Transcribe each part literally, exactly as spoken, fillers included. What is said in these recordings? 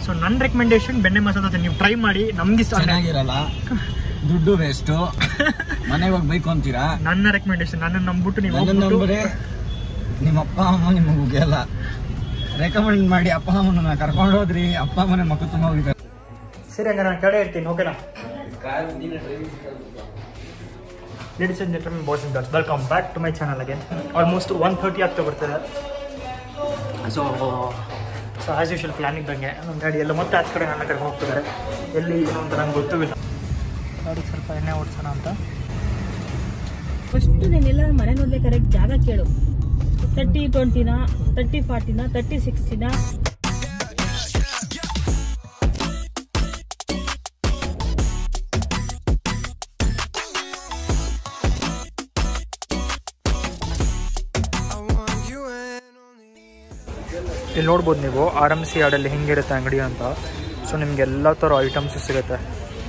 So ನನ್ನ recommendation ಬೆಣ್ಣೆ ಮಸಾಲೆ ದೋಸೆ ನೀವು ಟ್ರೈ ಮಾಡಿ. ನಮ್ಗೆ ಇಷ್ಟ ಚೆನ್ನಾಗಿರಲ್ಲ, ದುಡ್ಡು ವೇಸ್ಟು, ಮನೆಗೆ ಹೋಗಿ ಬೈಕ್ ಅಂತೀರಾ. ನನ್ನ ರೆಕಮೆಂಡೇಶನ್ ನನ್ನ ನಂಬಿಟ್ಟು ನೀವು ನಂಬರೇ ನಿಮ್ಮ ಅಪ್ಪ ಅಮ್ಮ ನಿಮಗೆ ಮುಗಿಯಲ್ಲ. ರೆಕಮೆಂಡ್ ಮಾಡಿ ಅಪ್ಪ ಅಮ್ಮನ ಕರ್ಕೊಂಡು ಹೋದ್ರಿ, ಅಪ್ಪ ಅಮ್ಮನ ಮಕ್ಕಳು ತುಂಬ ಹೋಗಿದ್ದಾರೆ. ಸರಿ ಹಂಗಾರೆ ನಾನು ಕಡೆ ಇರ್ತೀನಿ, ಓಕೆನಾ? Ladies and gentlemen, boys and girls, welcome back to my channel again. Almost one thirty ಆಗ್ತಾ ಬರ್ತದೆ. So so as usual plan ಇದ್ದಂಗೆ ನಮ್ಮ ಗಾಡಿ ಎಲ್ಲ ಮತ್ತೆ ಆಚೆ ಕಡೆ ನನ್ನ ಕಡೆ ಹೋಗ್ತಿದ್ದಾರೆ. ಎಲ್ಲಿ ಏನು ಅಂತ ನಂಗೆ ಗೊತ್ತಿಲ್ಲ. ಗಾಡಿ ಸ್ವಲ್ಪ ಎಣ್ಣೆ ಓಡಿಸೋಣ ಅಂತ. ಫಸ್ಟ್ ನೀನೆಲ್ಲ ಮನೆ ನೋಡ್ಲೆ ಕರೆಕ್ಟ್ ಜಾಗ ಕೇಳು. ತರ್ಟಿ ಟ್ವೆಂಟಿನ, ತರ್ಟಿ ಫಾರ್ಟಿನ, ತರ್ಟಿ ಸಿಕ್ಸ್ಟಿನ. ಇಲ್ಲಿ ನೋಡ್ಬೋದು ನೀವು ಆರ್ ಎಮ್ ಸಿ ಯಾರ್ಡಲ್ಲಿ ಹೆಂಗಿರುತ್ತೆ ಅಂಗಡಿ ಅಂತ. ಸೊ ನಿಮ್ಗೆ ಎಲ್ಲ ಥರ ಐಟಮ್ಸು ಸಿಗುತ್ತೆ.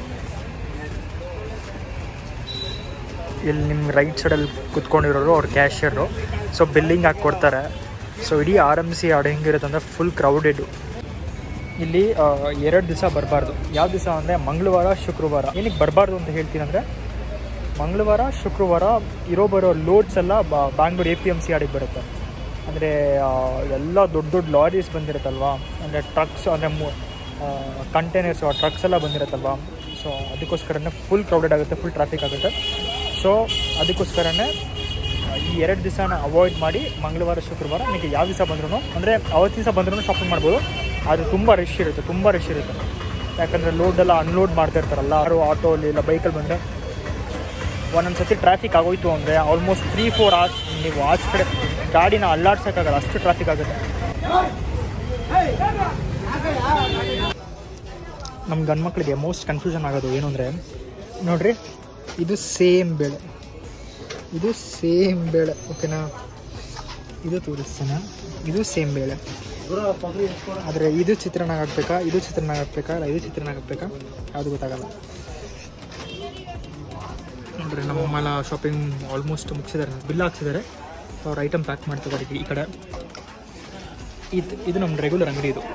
ಇಲ್ಲಿ ನಿಮ್ಮ ರೈಟ್ ಸೈಡಲ್ಲಿ ಕುತ್ಕೊಂಡಿರೋರು ಅವ್ರ ಕ್ಯಾಶಿಯರು. ಸೊ ಬಿಲ್ಲಿಂಗ್ ಹಾಕಿ ಕೊಡ್ತಾರೆ. ಸೊ ಇಡೀ ಆರ್ ಎಮ್ ಸಿ ಯಾರ್ಡ್ ಹೆಂಗಿರುತ್ತೆ ಅಂದರೆ ಫುಲ್ ಕ್ರೌಡೆಡು. ಇಲ್ಲಿ ಎರಡು ದಿವಸ ಬರಬಾರ್ದು. ಯಾವ ದಿವಸ ಅಂದರೆ ಮಂಗಳವಾರ, ಶುಕ್ರವಾರ. ಏನಕ್ಕೆ ಬರಬಾರ್ದು ಅಂತ ಹೇಳ್ತೀನಿ ಅಂದರೆ, ಮಂಗಳವಾರ ಶುಕ್ರವಾರ ಇರೋ ಬರೋ ಲೋಡ್ಸ್ ಎಲ್ಲ Bangalore A P M C ಯಾರ್ಡಿಗೆ ಬರುತ್ತೆ. ಅಂದರೆ ಎಲ್ಲ ದೊಡ್ಡ ದೊಡ್ಡ ಲಾರೀಸ್ ಬಂದಿರುತ್ತಲ್ವ, ಅಂದರೆ ಟ್ರಕ್ಸ್, ಅಂದರೆ ಮೂ ಕಂಟೈನರ್ಸು ಆ ಟ್ರಕ್ಸ್ ಎಲ್ಲ ಬಂದಿರುತ್ತಲ್ವ. ಸೊ ಅದಕ್ಕೋಸ್ಕರನೇ ಫುಲ್ ಕ್ರೌಡೆಡ್ ಆಗುತ್ತೆ, ಫುಲ್ ಟ್ರಾಫಿಕ್ ಆಗುತ್ತೆ. ಸೊ ಅದಕ್ಕೋಸ್ಕರನೇ ಈ ಎರಡು ದಿವಸನ ಅವಾಯ್ಡ್ ಮಾಡಿ ಮಂಗಳವಾರ ಶುಕ್ರವಾರ ನಿಮಗೆ ಯಾವ ದಿವಸ ಬಂದ್ರೂ, ಅಂದರೆ ಅವತ್ತು ದಿವಸ ಬಂದ್ರೂ ಶಾಪಿಂಗ್ ಮಾಡ್ಬೋದು. ಅದು ತುಂಬ ರಶ್ ಇರುತ್ತೆ, ತುಂಬ ರಶ್ ಇರುತ್ತೆ. ಯಾಕಂದರೆ ಲೋಡೆಲ್ಲ ಅನ್ಲೋಡ್ ಮಾಡ್ತಾ ಇರ್ತಾರಲ್ಲ, ಯಾರು ಆಟೋಲ್ಲಿ ಇಲ್ಲ ಬೈಕಲ್ಲಿ ಬಂದರೆ ಒಂದೊಂದು ಸತಿ ಟ್ರಾಫಿಕ್ ಆಗೋಯ್ತು ಅಂದರೆ ಆಲ್ಮೋಸ್ಟ್ ತ್ರೀ ಫೋರ್ ಅವರ್ಸ್ ನೀವು ಆಚೆ ಕಡೆ ಗಾಡಿನ ಅಲ್ಲಾಡ್ಸೋಕ್ಕಾಗಲ್ಲ, ಅಷ್ಟು ಟ್ರಾಫಿಕ್ ಆಗುತ್ತೆ. ನಮ್ಮ ಗಂಡು ಮಕ್ಕಳಿಗೆ ಮೋಸ್ಟ್ ಕನ್ಫ್ಯೂಷನ್ ಆಗೋದು ಏನು ಅಂದರೆ, ನೋಡಿರಿ ಇದು ಸೇಮ್ ಬೇಳೆ, ಇದು ಸೇಮ್ ಬೇಳೆ, ಓಕೆನಾ? ಇದು ತೋರಿಸ್ತಾನೆ, ಇದು ಸೇಮ್ ಬೇಳೆ. ಆದರೆ ಇದು ಚಿತ್ರಾನ್ನ ಹಾಕ್ಬೇಕಾ, ಇದು ಚಿತ್ರಾನ್ನ ಹಾಕ್ಬೇಕಾ, ಇಲ್ಲ ಇದು ಚಿತ್ರಾನ್ನ ಹಾಕ್ಬೇಕಾ, ಯಾವುದು ಗೊತ್ತಾಗಲ್ಲ. ನೋಡ್ರಿ ನಮ್ಮ ಅಮ್ಮೆಲ್ಲ ಶಾಪಿಂಗ್ ಆಲ್ಮೋಸ್ಟ್ ಮುಗಿಸಿದ್ದಾರೆ, ಬಿಲ್ ಹಾಕ್ಸಿದ್ದಾರೆ. ಅವ್ರ ಐಟಮ್ ಪ್ಯಾಕ್ ಮಾಡ್ತಿದ್ದಾರೆ ಈ ಕಡೆ. ಇದು ಇದು ನಮ್ಮ ರೆಗ್ಯುಲರ್ ಅಂಗಡಿ. ಇದು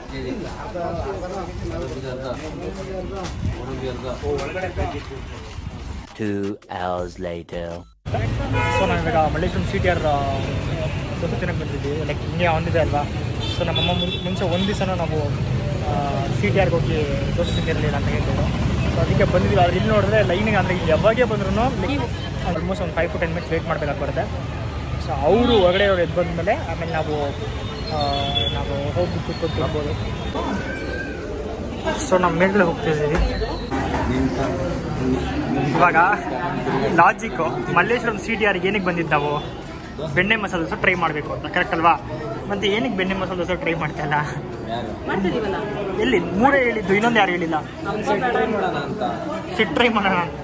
ಸೊ ನಾವಿವಾಗ Malleshwaram C T R dosa ತಿನ್ನಕ್ಕೆ ಬಂದಿದ್ದೀವಿ. ಲೈಕ್ ಹಿಂಗೆ ಒಂದಿದೆ ಅಲ್ವಾ. ಸೊ ನಮ್ಮಮ್ಮ ಮುಂಚೆ ಒಂದು ದಿವಸನೂ ನಾವು ಸಿ ಟಿ ಆರ್ಗೆ ಹೋಗಿ ದೋಸೆ ತಿಂದಿರಲಿಲ್ಲ ಅಂತ ಹೇಳಿದ್ರು. ಸೊ ಅದಕ್ಕೆ ಬಂದಿದ್ದೀವಿ. ಆದರೆ ಇಲ್ಲಿ ನೋಡಿದ್ರೆ ಲೈನಿಗೆ, ಅಂದರೆ ಇಲ್ಲಿ ಯಾವಾಗೇ ಬಂದ್ರೂ ಆಲ್ಮೋಸ್ಟ್ ಒಂದು five to ten minutes wait ಮಾಡಬೇಕಾಗಿ ಬರುತ್ತೆ. ಸೊ ಅವರು ಹೊರಗಡೆ ಅವ್ರು ಎದ್ದು ಬಂದಮೇಲೆ ಆಮೇಲೆ ನಾವು ನಾವು ಹೋಗಿ ಕೂತ್ಕೊಂಡು ತಿನ್ಬೋದು. ಸೊ ನಾವು ಮೇಲ್ಗಡೆ ಹೋಗ್ತಿದ್ದೀವಿ ಇವಾಗ. ಲಾಜಿಕ್ಕು ಮಲ್ಲೇಶ್ವರಂ ಸಿ ಟಿ ಆರ್ಗೆ ಏನಕ್ಕೆ ಬಂದಿದ್ದು ನಾವು, ಬೆಣ್ಣೆ ಮಸಾಲೆ ದೋಸೆ ಟ್ರೈ ಮಾಡಬೇಕು ಅಂತ, ಕರೆಕ್ಟ್ ಅಲ್ವಾ? ಮತ್ತು ಏನಕ್ಕೆ ಬೆಣ್ಣೆ ಮಸಾಲೆ ದೋಸೆ ಟ್ರೈ ಮಾಡ್ತಾಯಿಲ್ಲ? ಎಲ್ಲಿ ಮೂರೇ ಹೇಳಿದ್ದು, ಇನ್ನೊಂದು ಯಾರು ಹೇಳಿಲ್ಲ. ಸಿಟ್ ಟ್ರೈ ಮಾಡೋಣ ಅಂತ.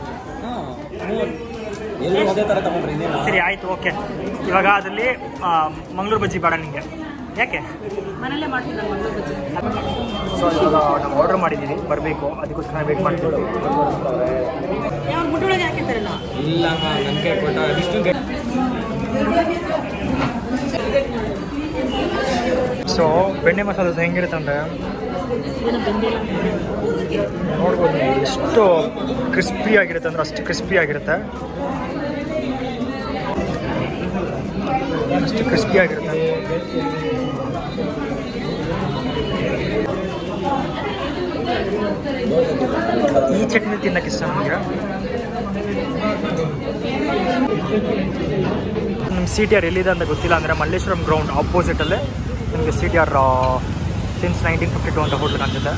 ಸರಿ ಆಯಿತು, ಓಕೆ. ಇವಾಗ ಅದರಲ್ಲಿ ಮಂಗಳೂರು ಬಜ್ಜಿ ಬೇಡ ನಿಮಗೆ, ಯಾಕೆ? ಮನೆಯಲ್ಲೇ ಮಾಡ್ತೀನಿ ಮಂಗಳೂರು ಬಜ್ಜಿ. ಸೊ ಇವಾಗ ನಾವು ಆರ್ಡರ್ ಮಾಡಿದ್ದೀವಿ, ಬರಬೇಕು. ಅದಕ್ಕೋಸ್ಕರ ವೇಟ್ ಮಾಡ್ತೀವಿ. ಮುಟ್ಟೊಳಗೆ ಹಾಕಿರ್ತಾರಲ್ಲ, ಇಲ್ಲ ನನಗೆ ಕೊಟ್ಟ. ಸೊ ಬೆಣ್ಣೆ ಮಸಾಲೆ ದೋಸೆ ಹೆಂಗಿರುತ್ತೆ ಅಂದರೆ ನೋಡ್ಬೋದು, ಎಷ್ಟು ಕ್ರಿಸ್ಪಿ ಆಗಿರುತ್ತೆ ಅಂದರೆ ಅಷ್ಟು ಕ್ರಿಸ್ಪಿ ಆಗಿರುತ್ತೆ, ಅಷ್ಟು ಕ್ರಿಸ್ಪಿ ಆಗಿರುತ್ತೆ. ಈ ಚಟ್ನಿ ತಿನ್ನಕ್ಕೆ ಇಷ್ಟ ನನಗೆ. ನಮ್ಮ ಸಿ ಟಿ ಆರ್ ಎಲ್ಲಿದೆ ಅಂತ ಗೊತ್ತಿಲ್ಲ. ಅಂದರೆ ಮಲ್ಲೇಶ್ವರಂ ಗ್ರೌಂಡ್ ಆಪೋಸಿಟಲ್ಲೇ ನಿಮಗೆ C T R since nineteen fifty two ಅಂತ ಹೋಟ್ಲ್ ಕಾಣ್ತಿದೆ.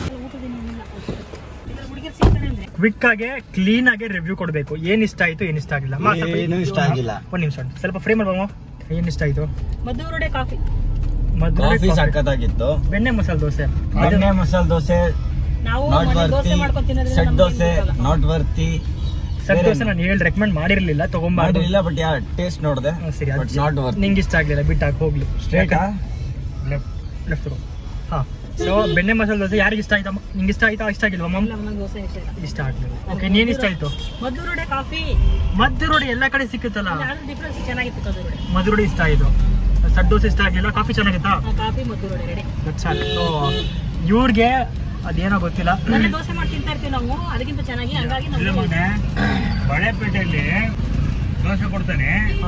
ಕ್ವಿಕ್ಕಾಗೆ ಕ್ಲೀನಾಗೆ ರಿವ್ಯೂ ಕೊಡಬೇಕು. ಏನು ಇಷ್ಟ ಆಯಿತು, ಏನು ಇಷ್ಟ ಆಗಿಲ್ಲ. ಏನು ಇಷ್ಟ ಆಗಿಲ್ಲ. ಒಂದು ನಿಮಿಷ ಸ್ವಲ್ಪ ಫ್ರೈ ಮಾಡ್ಬೋ. ಏನು ಇಷ್ಟ ಆಯಿತು? ಮದ್ದೂರುಡೆ ಕಾಫಿ. ಕಾಫಿ ಸಕ್ಕತ್ತಾಗಿತ್ತು. ಬೆಣ್ಣೆ ಮಸಾಲೆ ದೋಸೆ, ಬೆಣ್ಣೆ ಮಸಾಲೆ ದೋಸೆ ನಾವು not worthy. Set dosa not worthy. Set dosa ನಾನು ಹೇಳಿ ರೆಕಮೆಂಡ್ ಮಾಡಿರಲಿಲ್ಲ, ತಗೊಂಬಾರಿಲ್ಲ. ಬಟ್ ಯಾ ಟೇಸ್ಟ್ ನೋಡಿದೆ, ಸರಿ ಬಟ್ ನಾಟ್ ವರ್ತಿ. ನಿಂಗೆ ಇಷ್ಟ ಆಗಲಿಲ್ಲ, ಬಿಟ್ಟಾಕಿ ಹೋಗ್ಲಿ. ಸ್ಟ್ರೇಟ್ ಲೆಫ್ಟ್ ಲೆಫ್ಟ್ ಹಾಂ. ಸೊ ಬೆಣ್ಣೆ ಮಸಾಲೆ ದೋಸೆ ಯಾರಿಗೆ ಇಷ್ಟ ಆಯ್ತಾ? ನಿಂಗೆ ಇಷ್ಟ ಆಯ್ತಾ, ಇಷ್ಟ ಆಗಿಲ್ವಾ ಮಮ್ಮ? ಇಷ್ಟ ಆಗಲಿಲ್ಲ. ಓಕೆ, ನೀನು ಇಷ್ಟ ಆಯಿತು? ಮದ್ದೂರುಡೆ ಕಾಫಿ. ಮದ್ದೂರುಡೆ ಎಲ್ಲ ಕಡೆ ಸಿಕ್ಕುತ್ತಲ್ಲ, ಡಿಫ್ರೆನ್ಸ್ ಚೆನ್ನಾಗಿತ್ತು. ಮದ್ದೂರುಡೆ ಮದ್ದೂರುಡೆ ಇಷ್ಟ ಆಯಿತು. ಸೆಟ್ ದೋಸೆ ಇಷ್ಟ ಆಗಲಿಲ್ಲ. ಕಾಫಿ ಚೆನ್ನಾಗಿತ್ತಾ? ಕಾಫಿ ಮದ್ದೂರುಡೆ ರೆಡಿ. ಇವ್ರಿಗೆ ಅದೇನೋ ಗೊತ್ತಿಲ್ಲ. ಮನೆ ದೋಸೆ ಮಾಡಿ ತಿಂತಾ ಇರ್ತೀವಿ ನಾವು, ಅದಕ್ಕಿಂತ ಚೆನ್ನಾಗಿ. ಹಂಗಾಗಿ ಮೊನ್ನೆ ಬಳೆಪೇಟೆಯಲ್ಲಿ ದೋಸೆ ಕೊಡ್ತಾನೆ,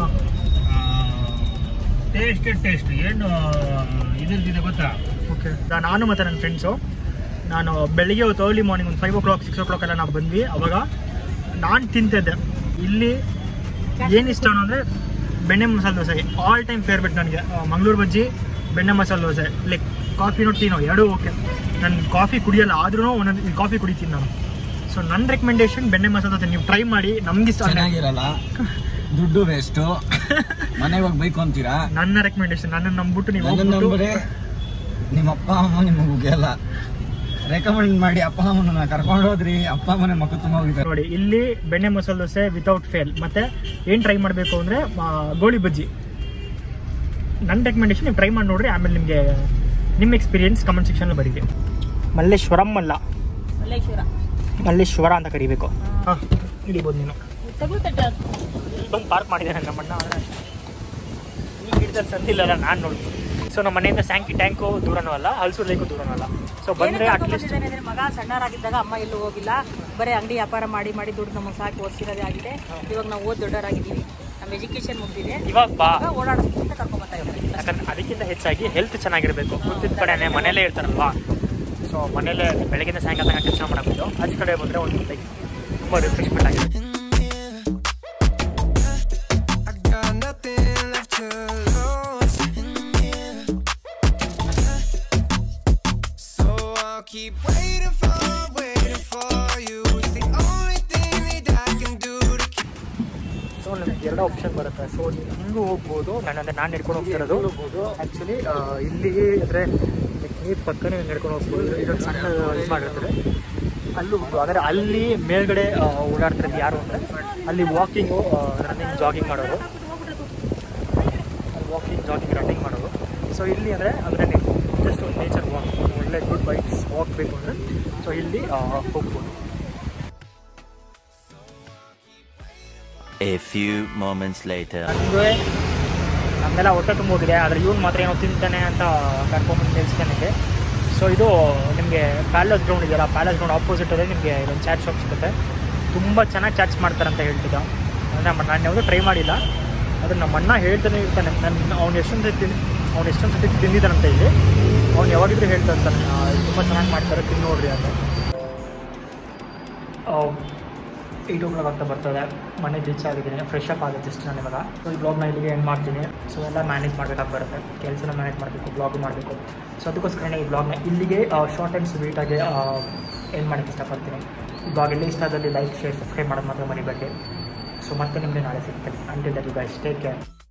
ಟೇಸ್ಟ್ ಟೇಸ್ಟ್ ಏನು ಇದ್ರದಿದೆ ಗೊತ್ತಾ? ಓಕೆ, ನಾನು ಮತ್ತು ನನ್ನ ಫ್ರೆಂಡ್ಸು ನಾನು ಬೆಳಿಗ್ಗೆ ಹೊತ್ತು ಅರ್ಲಿ ಮಾರ್ನಿಂಗ್ ಒಂದು five o'clock six o'clock ಎಲ್ಲ ನಾವು ಬಂದ್ವಿ. ಅವಾಗ ನಾನು ತಿಂತಿದ್ದೆ. ಇಲ್ಲಿ ಏನು ಇಷ್ಟ ಅಂದರೆ ಬೆಣ್ಣೆ masala dosa all time favourite ನನಗೆ. ಮಂಗಳೂರು ಬಜ್ಜಿ, ಬೆಣ್ಣೆ ಮಸಾಲೆ ದೋಸೆ, ಲೈಕ್ ಕಾಫಿನೋ ಟೀನೋ ಎರಡೂ ಓಕೆ. ನಾನು ಕಾಫಿ ಕುಡಿಯೋಲ್ಲ, ಆದ್ರೂ ಒಂದೊಂದು ಕಾಫಿ ಕುಡಿತೀನಿ ನಾನು. ಸೊ ನನ್ನ ರೆಕಮೆಂಡೇಶನ್ ಬೆಣ್ಣೆ ಮಸಾಲೆ ದೋಸೆ ನೀವು ಟ್ರೈ ಮಾಡಿ. ನಮ್ಗೆ ಇಷ್ಟ ಚೆನ್ನಾಗಿರಲ್ಲ, ದುಡ್ಡು ವೇಸ್ಟು, ಮನೆಗೆ ಹೋಗಿ ಬೈಕ್ ಅಂತೀರಾ. ನನ್ನ ರೆಕಮೆಂಡೇಶನ್, ನನ್ನನ್ನು ನಂಬಿಟ್ಟು ನೀವು ನಂಬರೇ ನಿಮ್ಮ ಅಪ್ಪ ಅಮ್ಮ ನಿಮಗೆ ಮುಗಿಯಲ್ಲ. ರೆಕಮೆಂಡ್ ಮಾಡಿ ಅಪ್ಪ ಅಮ್ಮನ ಕರ್ಕೊಂಡು ಹೋದ್ರಿ, ಅಪ್ಪ ಅಮ್ಮನೆ ಮಕ್ಕಳು ತುಂಬ ಹೋಗಿದ್ದಾರೆ ನೋಡಿ. ಇಲ್ಲಿ ಬೆಣ್ಣೆ ಮಸಾಲೆ ದೋಸೆ ವಿತೌಟ್ ಫೇಲ್. ಮತ್ತೆ ಏನು ಟ್ರೈ ಮಾಡಬೇಕು ಅಂದರೆ ಗೋಳಿ ಬಜ್ಜಿ. ನನ್ನ ರೆಕಮೆಂಡೇಶನ್ ನೀವು ಟ್ರೈ ಮಾಡಿ ನೋಡ್ರಿ. ಆಮೇಲೆ ನಿಮಗೆ ನಿಮ್ಮ ಎಕ್ಸ್ಪೀರಿಯನ್ಸ್ ಕಮೆಂಟ್ ಸೆಕ್ಷನಲ್ಲಿ ಬರೀರಿ. ಮಲ್ಲೇಶ್ವರಂ ಅಲ್ಲ, ಮಲ್ಲೇಶ್ವರ ಮಲ್ಲೇಶ್ವರ ಅಂತ ಕರಿಬೇಕು. ಹಾಂ, ಇಳಿಬೋದು ನೀನು. ತಗೊಳ್ತಟ್ಟೆ ಇಲ್ಲಿ ಬಂದು ಪಾರ್ಕ್ ಮಾಡಿದ್ದೇನೆ ನಮ್ಮಣ್ಣ. ಆದರೆ ಈ ಗಿಡದಲ್ಲಿ ಸಂದಿಲ್ಲಲ್ಲ ನಾನು ನೋಡಿ. ಸೊ ನಮ್ಮ ಮನೆಯಿಂದ ಸ್ಯಾಂಕಿ ಟ್ಯಾಂಕು ದೂರನೂ ಅಲ್ಲ, ಹಲ್ಸೂರು ಲೇಕು ದೂರನೂ ಅಲ್ಲ. ಸೊ ಬಂದರೆ ಅಟ್ಲೀಸ್ಟ್ ಮಗ ಸಣ್ಣರಾಗಿದ್ದಾಗ ಅಮ್ಮ ಎಲ್ಲೂ ಹೋಗಿಲ್ಲ, ಬರೀ ಅಂಗಡಿ ವ್ಯಾಪಾರ ಮಾಡಿ ಮಾಡಿ ದುಡ್ಡು ನಮಗೆ ಸಾಕಿ ಓದಿಸಿರೋದೇ ಆಗಿದೆ. ಇವಾಗ ನಾವು ಓದಿ ದೊಡ್ಡವರಾಗಿದ್ದೀವಿ, ನಮ್ಮ ಎಜುಕೇಶನ್ ಮುಗಿದಿದೆ. ಇವಾಗ ಬಾ ಓಡಾಡಿಸ್ಕೊಂತ ಕರ್ಕೊಂಬರ್ತಾ ಇದ್ದಾರೆ. ಯಾಕಂದ್ರೆ ಅದಕ್ಕಿಂತ ಹೆಚ್ಚಾಗಿ ಹೆಲ್ತ್ ಚೆನ್ನಾಗಿರಬೇಕು. ಗೊತ್ತಿದ್ದ ಕಡೆನೇ ಮನೇಲೇ ಇರ್ತಾರಲ್ವಾ. ಸೊ ಮನೇಲೆ ಬೆಳಗಿನ ಸಾಯಂಕಾಲ ತನಕ ಕೆಲಸ ಮಾಡಬೇಕು. ಆಚೆ ಕಡೆ ಬಂದರೆ ಒಂದು ಲೈಕ್ ತುಂಬ ರಿಫ್ರೆಶ್ಮೆಂಟ್ ಆಗಿದೆ. Keep waiting for, waiting for you. It's the only thing that I can do to keep. So ನನಗೆ ಎರಡು ಆಪ್ಷನ್ ಬರುತ್ತೆ. ಸೊ ನೀವು ಹಿಂಗೂ ಹೋಗ್ಬೋದು, ನಾನು ಅಂದರೆ ನಾನು ನಡ್ಕೊಂಡು ಹೋಗ್ತಿರೋದು. ಆ್ಯಕ್ಚುಲಿ ಇಲ್ಲಿ ಅಂದರೆ ನೀರು ಪಕ್ಕನೇ ನಡ್ಕೊಂಡು ಹೋಗ್ಬೋದು. ಇದೊಂದು ಸಣ್ಣ ಇದು ಮಾಡಿರ್ತಾರೆ ಅಲ್ಲೂ. ಅಂದರೆ ಅಲ್ಲಿ ಮೇಲ್ಗಡೆ ಓಡಾಡ್ತಿರೋದು ಯಾರು ಅಂದರೆ ಅಲ್ಲಿ ವಾಕಿಂಗು, ರನ್ನಿಂಗ್, ಜಾಗಿಂಗ್ ಮಾಡೋರು. ಅಲ್ಲಿ ವಾಕಿಂಗ್, ಜಾಗಿಂಗ್, ರನ್ನಿಂಗ್ ಮಾಡೋರು. ಸೊ ಇಲ್ಲಿ ಅಂದರೆ ಅಂದರೆ ನೀವು ಜಸ್ಟ್ ಒಂದು ನೇಚರ್ ವಾಕ್, ಒಳ್ಳೆ ಗುಡ್ ಬೈಕ್ಸ್ ವಾಕ್ ಬೇಕು ಅಂದರೆ ಸೊ ಇಲ್ಲಿ ಹೋಗ್ಬೋದು. A few moments later. ನನಗೆ ನಮ್ಮೆಲ್ಲ ಹೊಟ್ಟೆ ತುಂಬ ಹೋಗಿದೆ, ಆದರೆ ಇವ್ನು ಮಾತ್ರ ಏನೋ ತಿಂತಾನೆ ಅಂತ ಕರ್ಕೊಂಬಂದು ನಿಲ್ಸ್ತಾನಿದೆ. ಸೊ ಇದು ನಿಮಗೆ ಪ್ಯಾಲೇಸ್ ಗ್ರೌಂಡ್ ಇದೆಯಲ್ಲ, ಪ್ಯಾಲೇಸ್ ಗ್ರೌಂಡ್ ಆಪೋಸಿಟಲ್ಲೇ ನಿಮಗೆ ಇದೊಂದು ಚಾಟ್ ಶಾಪ್ ಸಿಗುತ್ತೆ. ತುಂಬ ಚೆನ್ನಾಗಿ ಚಾಟ್ಸ್ ಮಾಡ್ತಾರೆ ಅಂತ ಹೇಳ್ತಿದ್ದ. ಅಂದರೆ ನಾನು ಯಾವುದೂ ಟ್ರೈ ಮಾಡಿಲ್ಲ, ಆದರೆ ನಮ್ಮ ಅಣ್ಣ ಹೇಳ್ತಾನೆ ಇರ್ತಾನೆ. ನನ್ನ ಅವ್ನು ಎಷ್ಟೊಂದು ಸತಿ ಅವ್ನು ಎಷ್ಟೊಂದು ಸತಿ ತಿಂದಿದ್ದಾನಂತ ಇಲ್ಲಿ. ಅವ್ನು ಯಾವಾಗಿದ್ರೂ ಹೇಳ್ತಾ ಇರ್ತಾನೆ ತುಂಬ ಚೆನ್ನಾಗಿ ಮಾಡ್ತಾರೆ, ತಿಂದು ನೋಡ್ರಿ ಅಂತ. ಏಯ್ಟ್ ಓ ಕ್ಲಾಕ್ ಆಗ್ತಾ ಬರ್ತದೆ, ಮನೆ ರೀಚ್ ಆಗಿದ್ದೀನಿ, ಫ್ರೆಶ್ ಅಪ್ ಆಗುತ್ತೆ ಜಸ್ಟ್ ನಾನು ಇವಾಗ. ಸೊ ಈ ಬ್ಲಾಗ್ನ ಇಲ್ಲಿಗೆ ಎಂಡ್ ಮಾಡ್ತೀನಿ. ಸೊ ಎಲ್ಲ ಮ್ಯಾನೇಜ್ ಮಾಡಬೇಕಾಗಿ ಬರುತ್ತೆ, ಕೆಲಸನ ಮ್ಯಾನೇಜ್ ಮಾಡಬೇಕು, ಬ್ಲಾಗ್ ಮಾಡಬೇಕು. ಸೊ ಅದಕ್ಕೋಸ್ಕರ ಈ ಬ್ಲಾಗ್ನ ಇಲ್ಲಿಗೆ ಶಾರ್ಟ್ ಆ್ಯಂಡ್ ಸ್ವೀಟಾಗಿ ಎಂಡ್ ಮಾಡೋಕ್ಕೆ ಇಷ್ಟಪಡ್ತೀನಿ. ಈ ಬ್ಲಾಗ್ ಎಲ್ಲ ಇಷ್ಟ ಆದಲ್ಲಿ ಲೈಕ್, ಶೇರ್, ಸಬ್ಸ್ಕ್ರೈಬ್ ಮಾಡೋದು ಮಾತ್ರ ಮರಿಬೇಡಿ. ಸೊ ಮತ್ತೆ ನಿಮಗೆ ನಾಳೆ ಸಿಗ್ತೇನೆ. Until that you guys take care.